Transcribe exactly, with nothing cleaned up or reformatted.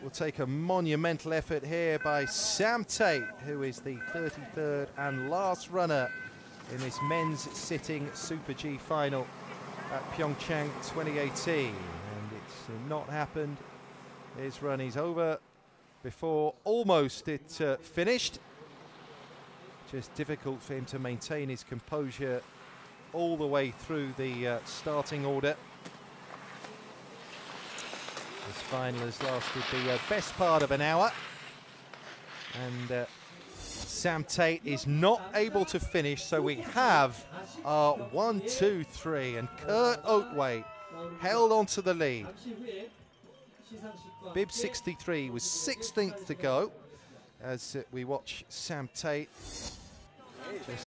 will take a monumental effort here by Sam Tate, who is the thirty-third and last runner in this men's sitting Super G final at PyeongChang twenty eighteen. And it's not happened. His run is over before almost it uh, finished. Just difficult for him to maintain his composure all the way through the uh, starting order. This final has lasted the uh, best part of an hour, and uh, Sam Tate is not able to finish, so we have our one, two, three, and Kurt Oatway held on to the lead. Bib sixty-three was sixteenth to go as uh, we watch Sam Tate just